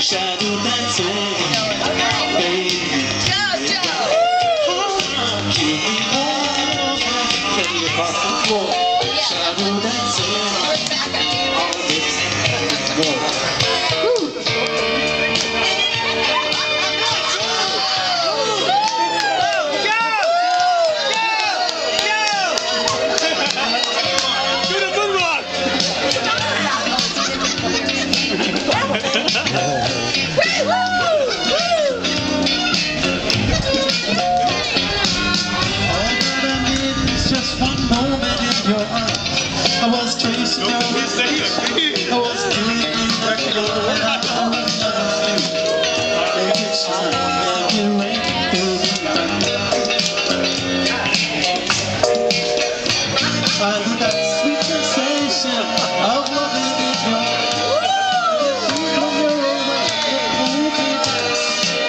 shadow dancing, baby. Keep me on, take me across the floor, shadow dancing, all this more. I was chasing you, I was dreaming that you were make it shine, make it rain through the night. I feel that sweet sensation of loving you. Come your way, move me back.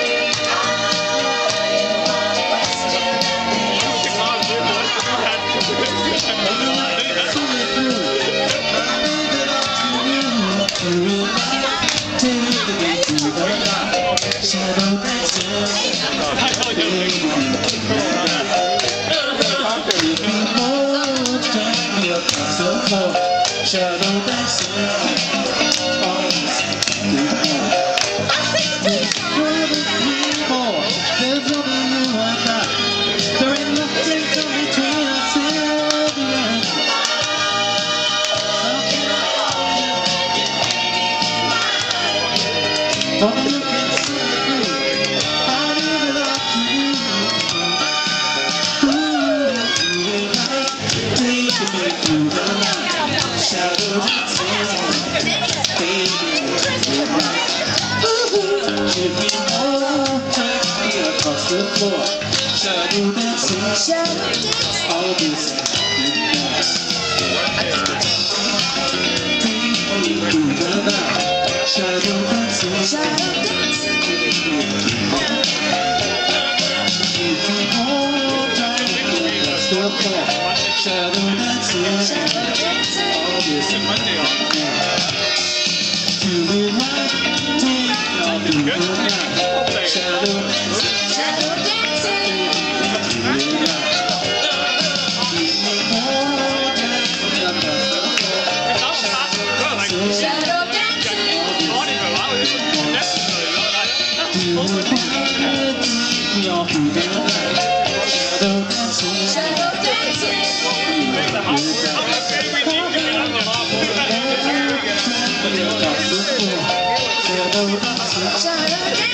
Shadow dancing, shadow dancing, there's nothing new like that. There ain't nothing between us till the end. Don't you can see me, I leave it up to you. Taking me through the night, shadow dancing, baby, give me more, take me across the floor, shadow dancing, all this midnight. Take me through the night, shadow dancing, give me more, take me across the floor, shadow dancing, all this midnight. Do it right, take me all through the night, shadow dancing, shadow dancing.